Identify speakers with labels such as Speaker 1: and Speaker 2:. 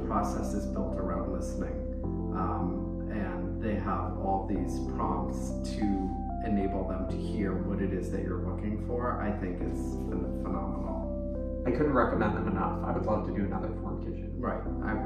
Speaker 1: process is built around listening. And they have all these prompts to enable them to hear what it is that you're looking for, I think is phenomenal.
Speaker 2: I couldn't recommend them enough. I would love to do another form kitchen.
Speaker 1: Right, I